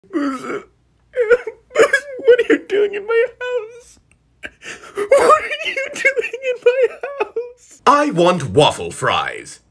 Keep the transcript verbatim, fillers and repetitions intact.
What are you doing in my house? What are you doing in my house? I want waffle fries.